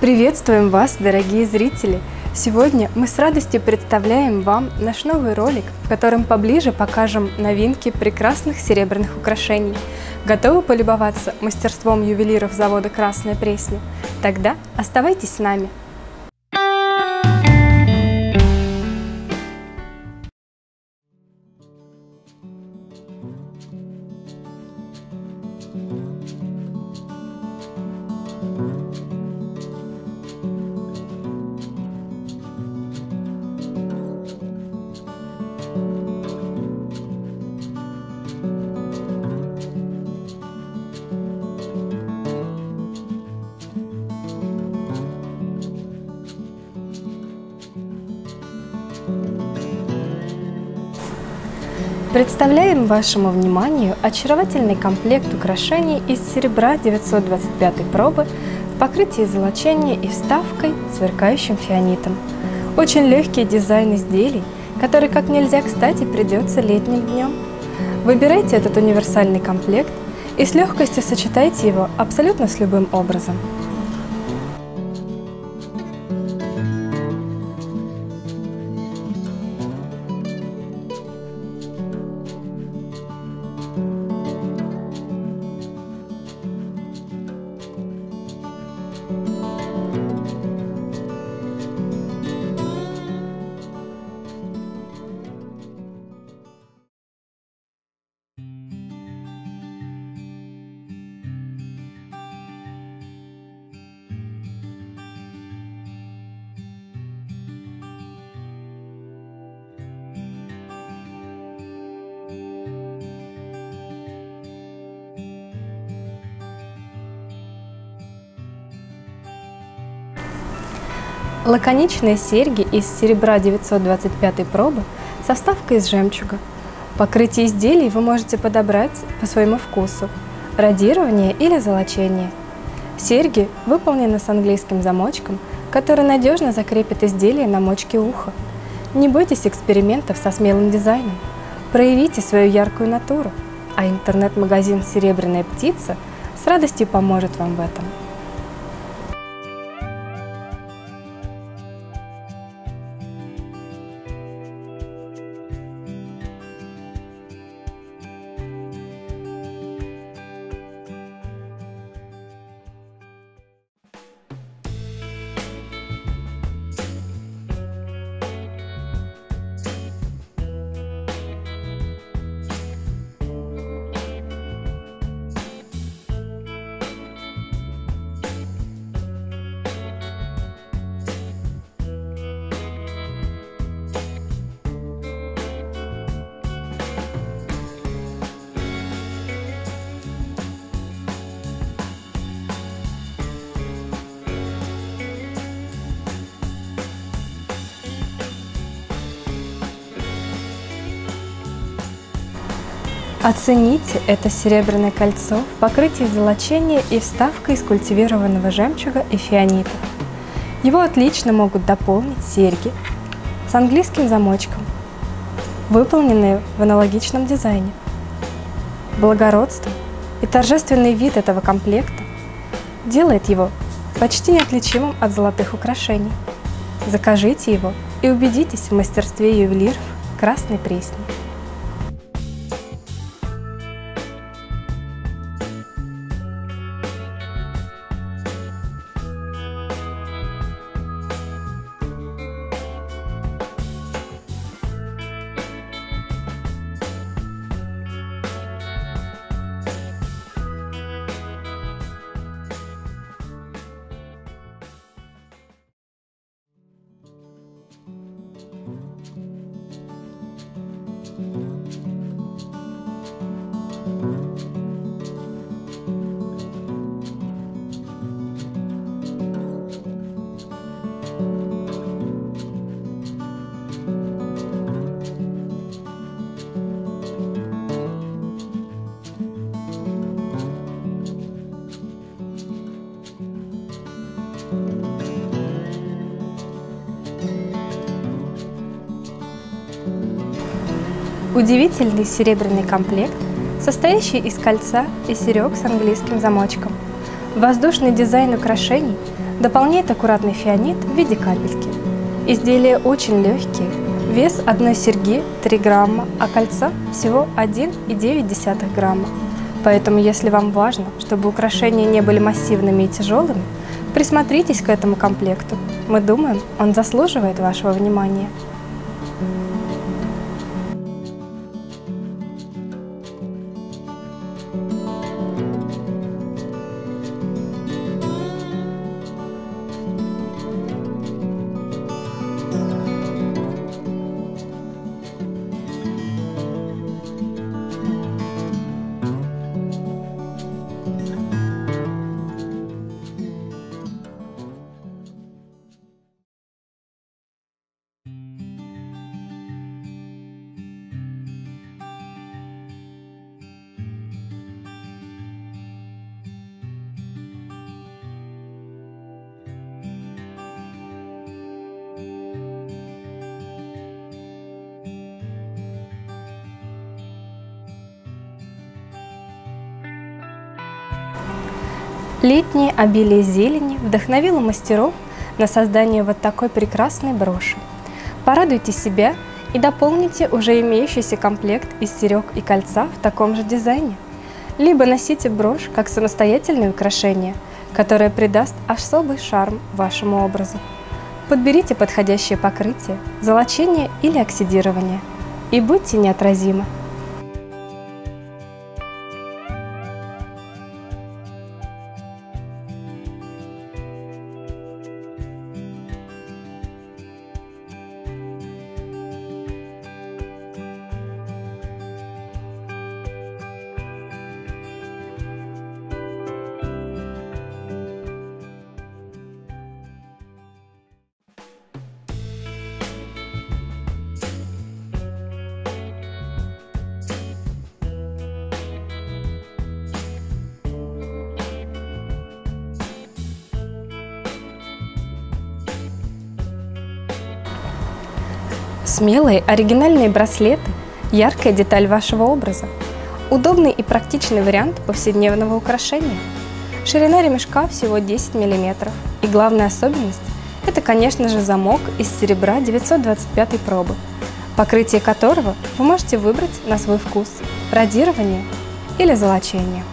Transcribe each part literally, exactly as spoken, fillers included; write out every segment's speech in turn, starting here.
Приветствуем вас, дорогие зрители! Сегодня мы с радостью представляем вам наш новый ролик, в котором поближе покажем новинки прекрасных серебряных украшений. Готовы полюбоваться мастерством ювелиров завода «Красная Пресня»? Тогда оставайтесь с нами! Представляем вашему вниманию очаровательный комплект украшений из серебра девятьсот двадцать пятой пробы в покрытии золочения и вставкой сверкающим фианитом. Очень легкий дизайн изделий, который как нельзя кстати придется летним днем. Выбирайте этот универсальный комплект и с легкостью сочетайте его абсолютно с любым образом. Лаконичные серьги из серебра девятьсот двадцать пятой пробы со вставкой из жемчуга. Покрытие изделий вы можете подобрать по своему вкусу – радирование или золочение. Серьги выполнены с английским замочком, который надежно закрепит изделие на мочке уха. Не бойтесь экспериментов со смелым дизайном. Проявите свою яркую натуру, а интернет-магазин «Серебряная птица» с радостью поможет вам в этом. Оцените это серебряное кольцо в покрытии золочения и вставкой из культивированного жемчуга и фианита. Его отлично могут дополнить серьги с английским замочком, выполненные в аналогичном дизайне. Благородство и торжественный вид этого комплекта делает его почти неотличимым от золотых украшений. Закажите его и убедитесь в мастерстве ювелиров Красной Пресни. Удивительный серебряный комплект, состоящий из кольца и серег с английским замочком. Воздушный дизайн украшений дополняет аккуратный фианит в виде капельки. Изделия очень легкие, вес одной серьги три грамма, а кольца всего один и девять десятых грамма. Поэтому, если вам важно, чтобы украшения не были массивными и тяжелыми, присмотритесь к этому комплекту. Мы думаем, он заслуживает вашего внимания. Летнее обилие зелени вдохновило мастеров на создание вот такой прекрасной броши. Порадуйте себя и дополните уже имеющийся комплект из серег и кольца в таком же дизайне. Либо носите брошь как самостоятельное украшение, которое придаст особый шарм вашему образу. Подберите подходящее покрытие, золочение или оксидирование и будьте неотразимы. Смелые оригинальные браслеты – яркая деталь вашего образа. Удобный и практичный вариант повседневного украшения. Ширина ремешка всего десять миллиметров. И главная особенность – это, конечно же, замок из серебра девятьсот двадцать пятой пробы, покрытие которого вы можете выбрать на свой вкус – радирование или золочение.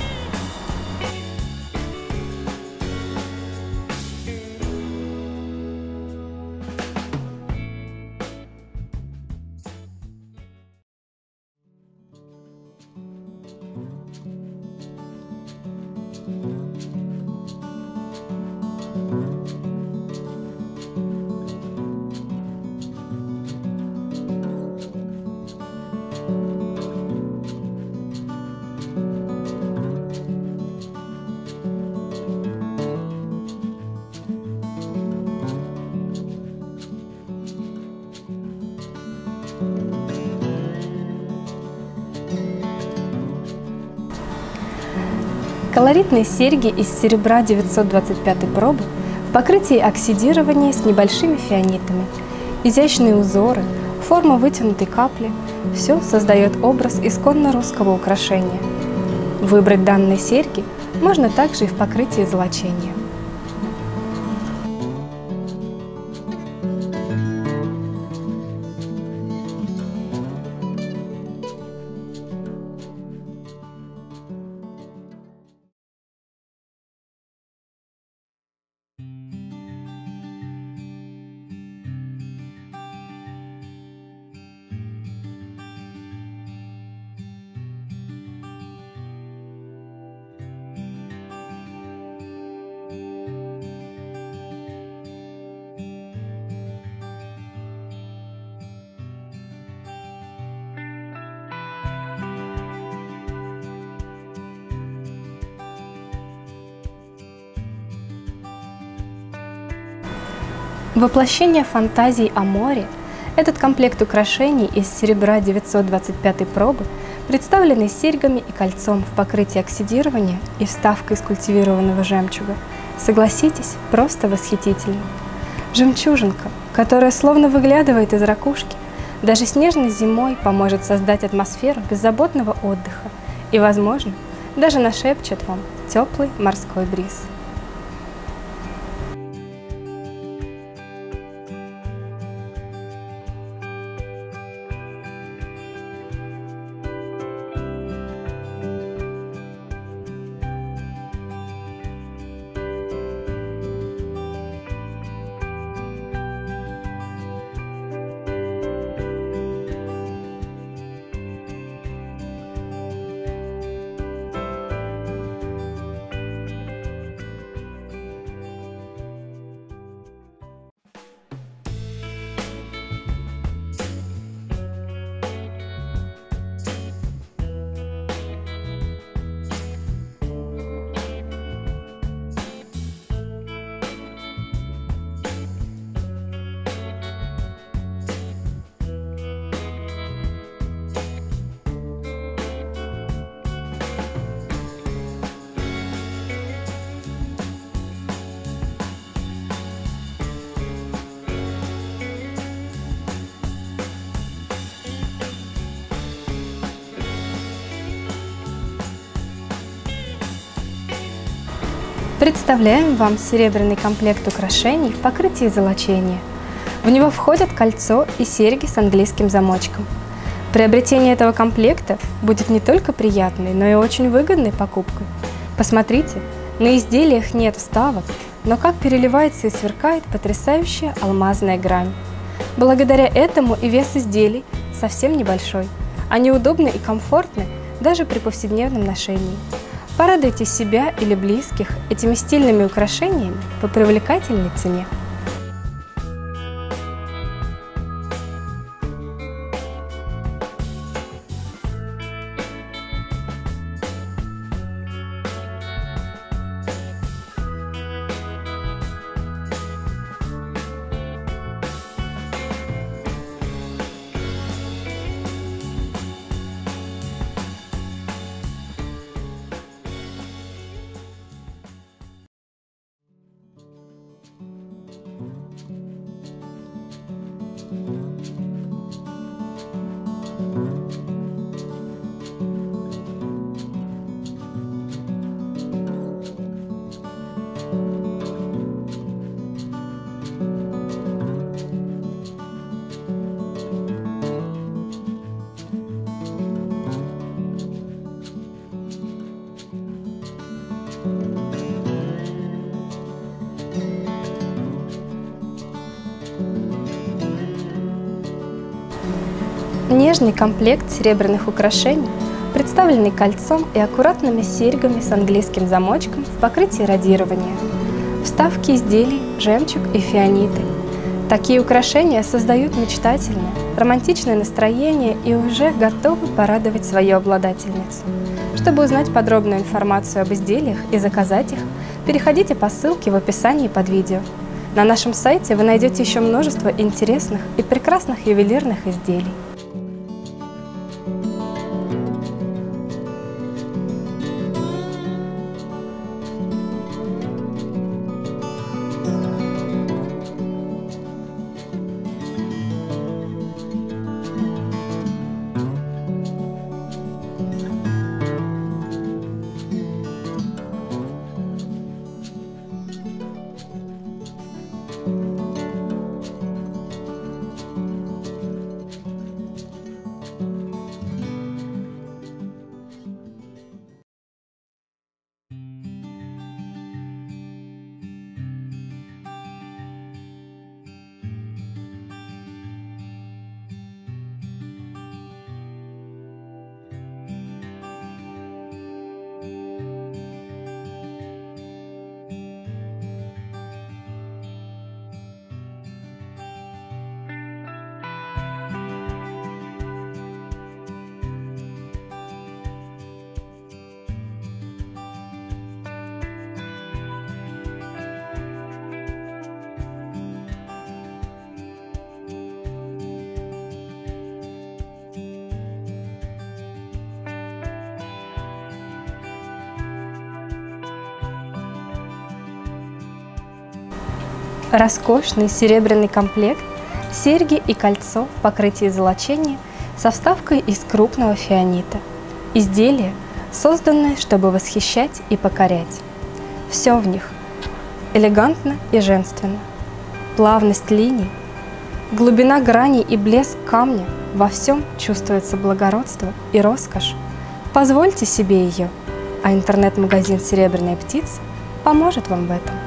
Колоритные серьги из серебра девятьсот двадцать пятой пробы в покрытии оксидирования с небольшими фианитами, изящные узоры, форма вытянутой капли – все создает образ исконно русского украшения. Выбрать данные серьги можно также и в покрытии золочения. Воплощение фантазий о море, этот комплект украшений из серебра девятьсот двадцать пятой пробы, представленный серьгами и кольцом в покрытии оксидирования и вставкой из культивированного жемчуга, согласитесь, просто восхитительно. Жемчужинка, которая словно выглядывает из ракушки, даже снежной зимой поможет создать атмосферу беззаботного отдыха и, возможно, даже нашепчет вам теплый морской бриз. Представляем вам серебряный комплект украшений в покрытии золочения. В него входят кольцо и серьги с английским замочком. Приобретение этого комплекта будет не только приятной, но и очень выгодной покупкой. Посмотрите, на изделиях нет вставок, но как переливается и сверкает потрясающая алмазная грань. Благодаря этому и вес изделий совсем небольшой. Они удобны и комфортны даже при повседневном ношении. Порадуйте себя или близких этими стильными украшениями по привлекательной цене. Нежный комплект серебряных украшений, представленный кольцом и аккуратными серьгами с английским замочком в покрытии радирования. Вставки изделий, жемчуг и фианиты. Такие украшения создают мечтательное, романтичное настроение и уже готовы порадовать свою обладательницу. Чтобы узнать подробную информацию об изделиях и заказать их, переходите по ссылке в описании под видео. На нашем сайте вы найдете еще множество интересных и прекрасных ювелирных изделий. Роскошный серебряный комплект, серьги и кольцо в покрытии золочения со вставкой из крупного фианита. Изделия, созданные, чтобы восхищать и покорять. Все в них элегантно и женственно. Плавность линий, глубина граней и блеск камня, во всем чувствуется благородство и роскошь. Позвольте себе ее, а интернет-магазин «Серебряная птица» поможет вам в этом.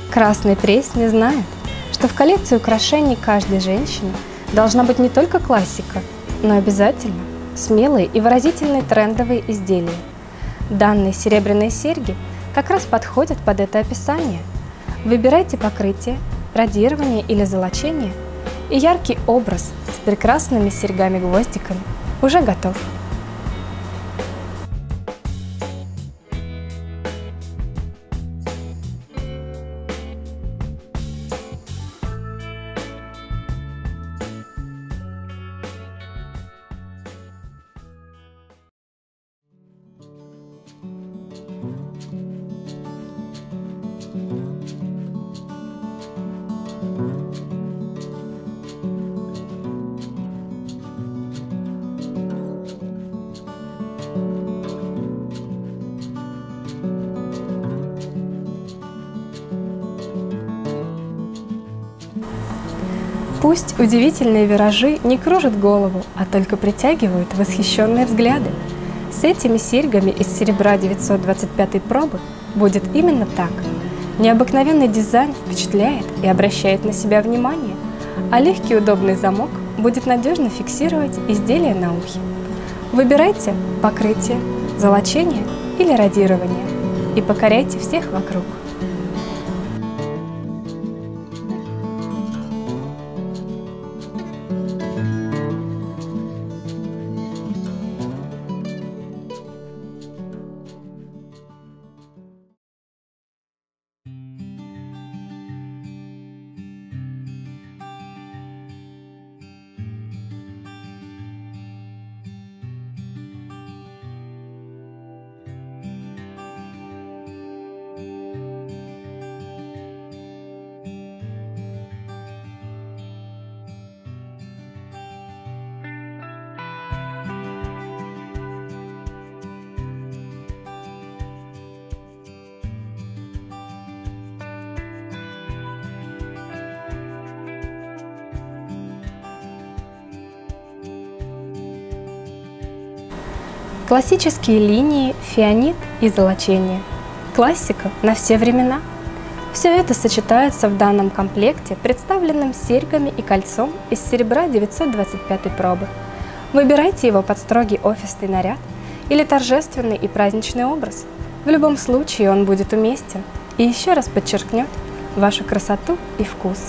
Красный пресс не знает, что в коллекции украшений каждой женщины должна быть не только классика, но обязательно смелые и выразительные трендовые изделия. Данные серебряные серьги как раз подходят под это описание. Выбирайте покрытие, радирование или золочение, и яркий образ с прекрасными серьгами-гвоздиками уже готов. Пусть удивительные виражи не кружат голову, а только притягивают восхищенные взгляды. С этими серьгами из серебра девятьсот двадцать пятой пробы будет именно так. Необыкновенный дизайн впечатляет и обращает на себя внимание, а легкий удобный замок будет надежно фиксировать изделие на ухе. Выбирайте покрытие, золочение или радирование и покоряйте всех вокруг. Классические линии, фианит и золочение. Классика на все времена. Все это сочетается в данном комплекте, представленном серьгами и кольцом из серебра девятьсот двадцать пятой пробы. Выбирайте его под строгий офисный наряд или торжественный и праздничный образ. В любом случае он будет уместен и еще раз подчеркнет вашу красоту и вкус.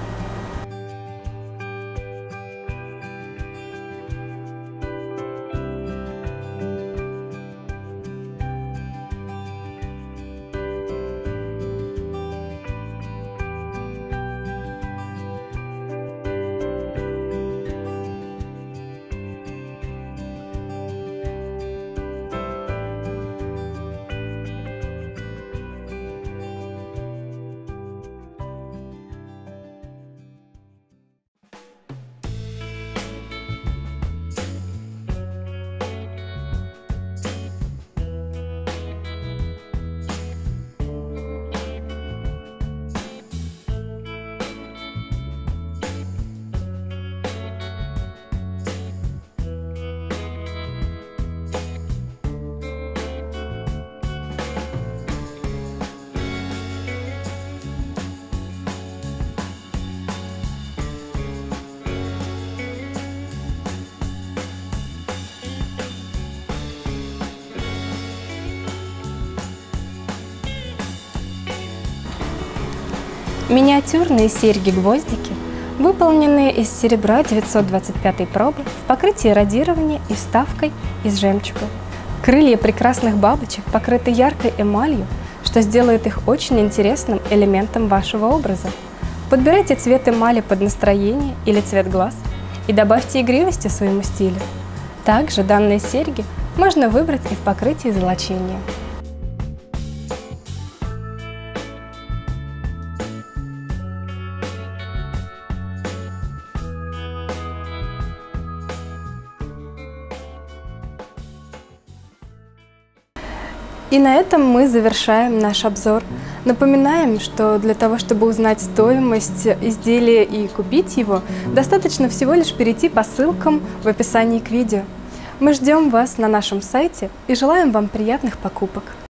Миниатюрные серьги-гвоздики, выполненные из серебра девятьсот двадцать пятой пробы в покрытии радирования и вставкой из жемчуга. Крылья прекрасных бабочек покрыты яркой эмалью, что сделает их очень интересным элементом вашего образа. Подбирайте цвет эмали под настроение или цвет глаз и добавьте игривости своему стилю. Также данные серьги можно выбрать и в покрытии золочения. И на этом мы завершаем наш обзор. Напоминаем, что для того, чтобы узнать стоимость изделия и купить его, достаточно всего лишь перейти по ссылкам в описании к видео. Мы ждем вас на нашем сайте и желаем вам приятных покупок.